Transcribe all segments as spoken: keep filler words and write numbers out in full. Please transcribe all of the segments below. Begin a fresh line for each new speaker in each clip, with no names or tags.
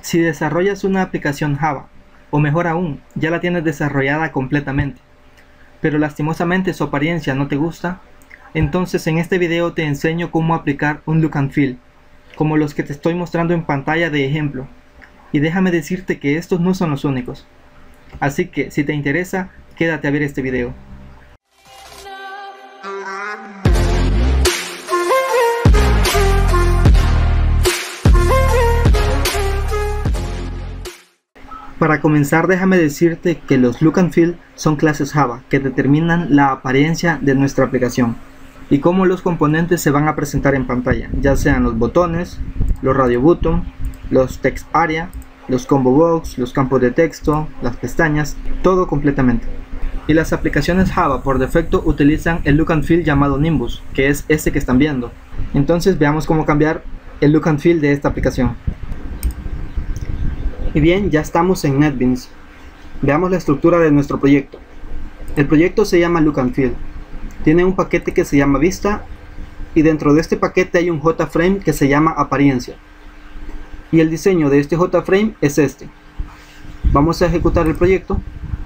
Si desarrollas una aplicación Java, o mejor aún, ya la tienes desarrollada completamente, pero lastimosamente su apariencia no te gusta, entonces en este video te enseño cómo aplicar un look and feel, como los que te estoy mostrando en pantalla de ejemplo. Y déjame decirte que estos no son los únicos. Así que si te interesa, quédate a ver este video. Para comenzar, déjame decirte que los look and feel son clases Java que determinan la apariencia de nuestra aplicación y cómo los componentes se van a presentar en pantalla, ya sean los botones, los radio button, los text area, los combo box, los campos de texto, las pestañas, todo completamente. Y las aplicaciones Java por defecto utilizan el look and feel llamado Nimbus, que es este que están viendo. Entonces veamos cómo cambiar el look and feel de esta aplicación. Y bien, ya estamos en NetBeans. Veamos la estructura de nuestro proyecto. El proyecto se llama Look and Feel. Tiene un paquete que se llama Vista, y dentro de este paquete hay un JFrame que se llama Apariencia. Y el diseño de este JFrame es este. Vamos a ejecutar el proyecto.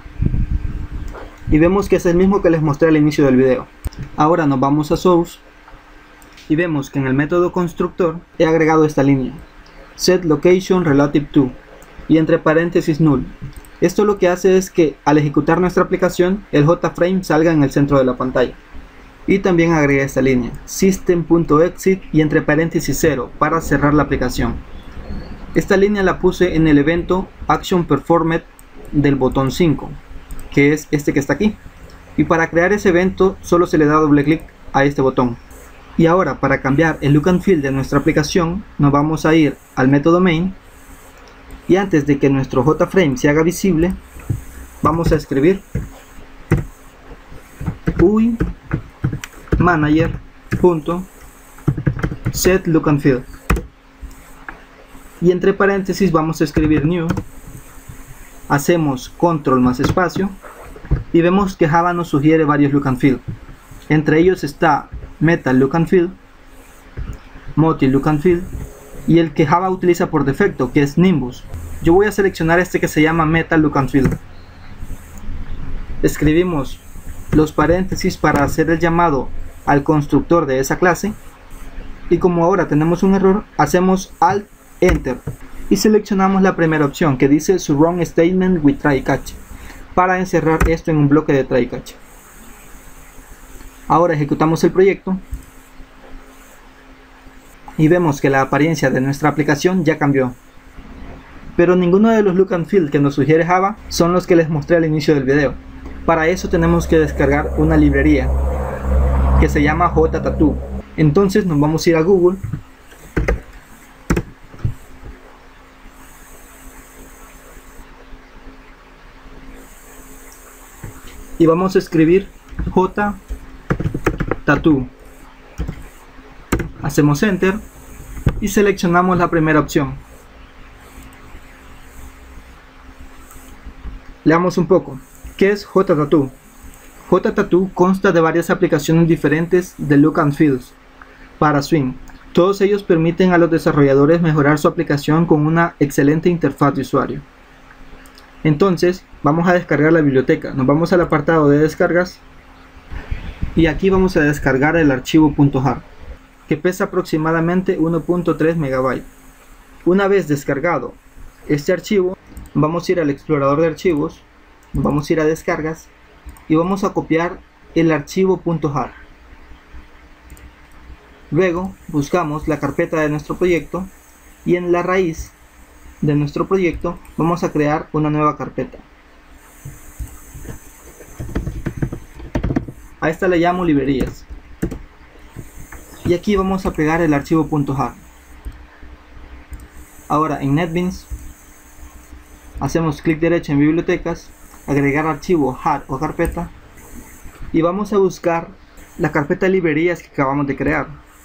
Y vemos que es el mismo que les mostré al inicio del video. Ahora nos vamos a Source. Y vemos que en el método constructor he agregado esta línea. Set Location Relative to. Y entre paréntesis null. Esto lo que hace es que al ejecutar nuestra aplicación el JFrame salga en el centro de la pantalla. Y también agregué esta línea System.exit y entre paréntesis cero para cerrar la aplicación. Esta línea la puse en el evento Action Performed del botón cinco, que es este que está aquí. Y para crear ese evento solo se le da doble clic a este botón. Y ahora, para cambiar el look and feel de nuestra aplicación, nos vamos a ir al método main. Y antes de que nuestro JFrame se haga visible, vamos a escribir U I manager.setLookandFeel. Y entre paréntesis vamos a escribir new. Hacemos control más espacio. Y vemos que Java nos sugiere varios look and feel. Entre ellos está Metal Look and Feel, Multi Look and Feel, y el que Java utiliza por defecto, que es Nimbus. Yo voy a seleccionar este que se llama Metal Look and Feel. Escribimos los paréntesis para hacer el llamado al constructor de esa clase. Y como ahora tenemos un error, hacemos Alt Enter y seleccionamos la primera opción que dice Surround Statement with Try Catch para encerrar esto en un bloque de Try Catch. Ahora ejecutamos el proyecto. Y vemos que la apariencia de nuestra aplicación ya cambió. Pero ninguno de los look and feel que nos sugiere Java son los que les mostré al inicio del video. Para eso tenemos que descargar una librería que se llama JTattoo. Entonces nos vamos a ir a Google. Y vamos a escribir JTattoo. Hacemos Enter y seleccionamos la primera opción. Leamos un poco. ¿Qué es JTattoo? JTattoo consta de varias aplicaciones diferentes de look and feels para Swing. Todos ellos permiten a los desarrolladores mejorar su aplicación con una excelente interfaz de usuario. Entonces vamos a descargar la biblioteca. Nos vamos al apartado de descargas y aquí vamos a descargar el archivo .jar, que pesa aproximadamente uno punto tres megabytes. Una vez descargado este archivo, vamos a ir al explorador de archivos, vamos a ir a descargas y vamos a copiar el archivo .jar. Luego buscamos la carpeta de nuestro proyecto y en la raíz de nuestro proyecto vamos a crear una nueva carpeta. A esta le llamo librerías. Y aquí vamos a pegar el archivo .jar. Ahora en NetBeans hacemos clic derecho en bibliotecas, agregar archivo jar o carpeta y vamos a buscar la carpeta de librerías que acabamos de crear.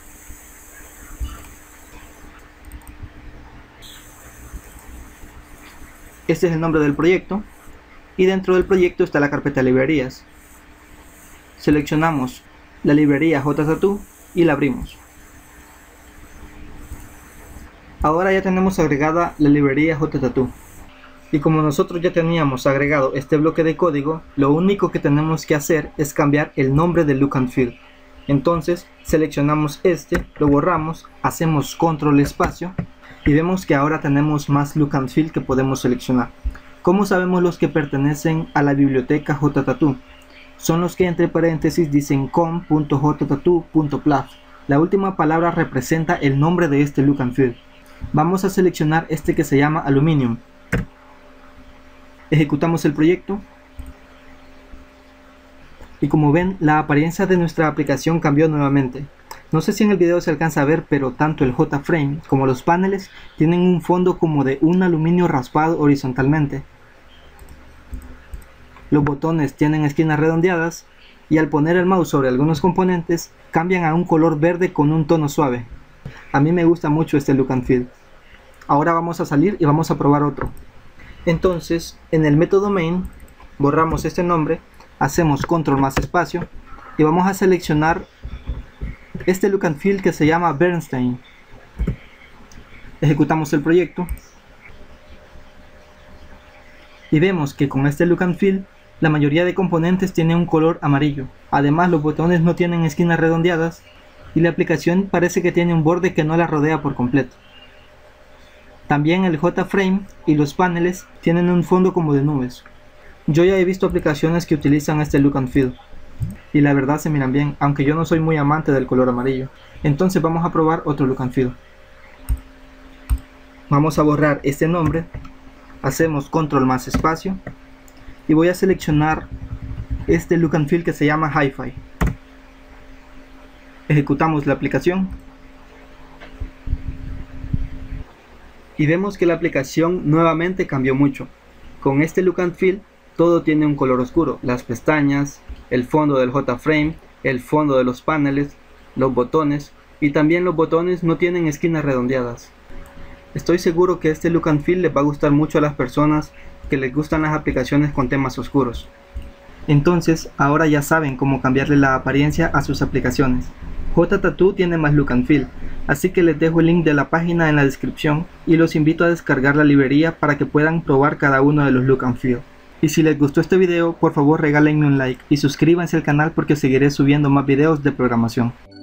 Este es el nombre del proyecto y dentro del proyecto está la carpeta de librerías. Seleccionamos la librería JTattoo y la abrimos. Ahora ya tenemos agregada la librería JTattoo. Y como nosotros ya teníamos agregado este bloque de código, lo único que tenemos que hacer es cambiar el nombre del look and feel. Entonces seleccionamos este, lo borramos, hacemos control espacio y vemos que ahora tenemos más look and feel que podemos seleccionar. ¿Cómo sabemos los que pertenecen a la biblioteca JTattoo? Son los que entre paréntesis dicen com punto j tattoo punto plugin. La última palabra representa el nombre de este look and feel. Vamos a seleccionar este que se llama Aluminium. Ejecutamos el proyecto. Y como ven, la apariencia de nuestra aplicación cambió nuevamente. No sé si en el video se alcanza a ver, pero tanto el J-Frame como los paneles tienen un fondo como de un aluminio raspado horizontalmente. Los botones tienen esquinas redondeadas y al poner el mouse sobre algunos componentes cambian a un color verde con un tono suave. A mí me gusta mucho este look and feel. Ahora vamos a salir y vamos a probar otro. Entonces, en el método main, borramos este nombre, hacemos control más espacio y vamos a seleccionar este look and feel que se llama Bernstein. Ejecutamos el proyecto y vemos que con este look and feel la mayoría de componentes tienen un color amarillo. Además, los botones no tienen esquinas redondeadas y la aplicación parece que tiene un borde que no la rodea por completo. También el J-Frame y los paneles tienen un fondo como de nubes. Yo ya he visto aplicaciones que utilizan este look and feel y la verdad se miran bien, aunque yo no soy muy amante del color amarillo. Entonces vamos a probar otro look and feel. Vamos a borrar este nombre, hacemos control más espacio y voy a seleccionar este look and feel que se llama Hi-Fi. Ejecutamos la aplicación y vemos que la aplicación nuevamente cambió mucho. Con este look and feel todo tiene un color oscuro, las pestañas, el fondo del J-Frame, el fondo de los paneles, los botones y también los botones no tienen esquinas redondeadas. Estoy seguro que este look and feel les va a gustar mucho a las personas que les gustan las aplicaciones con temas oscuros. Entonces ahora ya saben cómo cambiarle la apariencia a sus aplicaciones. JTattoo tiene más look and feel, así que les dejo el link de la página en la descripción y los invito a descargar la librería para que puedan probar cada uno de los look and feel. Y si les gustó este video, por favor regálenme un like y suscríbanse al canal porque seguiré subiendo más videos de programación.